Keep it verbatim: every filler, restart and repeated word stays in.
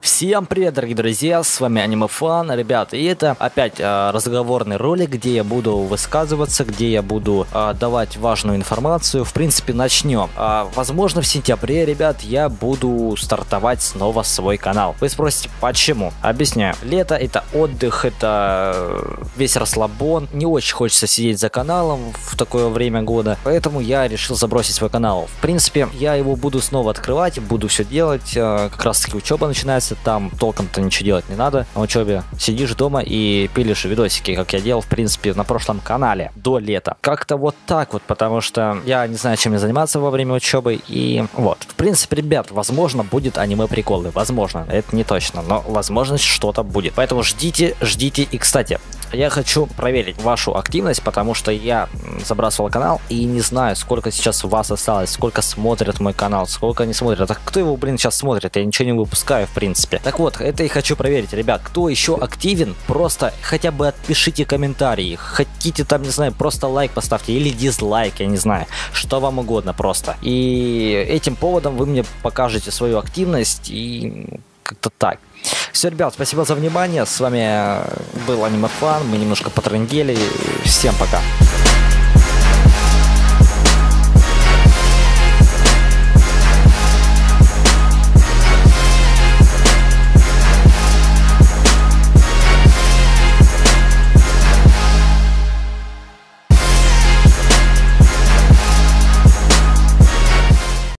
Всем привет, дорогие друзья, с вами Анимефан, ребята, и это опять э, разговорный ролик, где я буду высказываться, где я буду э, давать важную информацию. В принципе, начнем. Э, возможно, в сентябре, ребят, я буду стартовать снова свой канал. Вы спросите, почему? Объясняю. Лето — это отдых, это весь расслабон. Не очень хочется сидеть за каналом в такое время года, поэтому я решил забросить свой канал. В принципе, я его буду снова открывать, буду все делать. Э, как раз таки учеба начинается. Там толком-то ничего делать не надо. На учебе сидишь дома и пилишь видосики, как я делал, в принципе, на прошлом канале до лета. Как-то вот так вот, потому что я не знаю, чем мне заниматься во время учебы. И вот. В принципе, ребят, возможно, будет аниме-приколы. Возможно. Это не точно, но возможно, что-то будет. Поэтому ждите, ждите. И, кстати, я хочу проверить вашу активность, потому что я забрасывал канал и не знаю, сколько сейчас у вас осталось, сколько смотрят мой канал, сколько не смотрят. А кто его, блин, сейчас смотрит? Я ничего не выпускаю, в принципе. Так вот, это и хочу проверить, ребят. Кто еще активен, просто хотя бы отпишите комментарии. Хотите там, не знаю, просто лайк поставьте или дизлайк, я не знаю. Что вам угодно просто. И этим поводом вы мне покажете свою активность и как-то так. Все, ребят, спасибо за внимание. С вами был Анимефан. Мы немножко потрындели. Всем пока.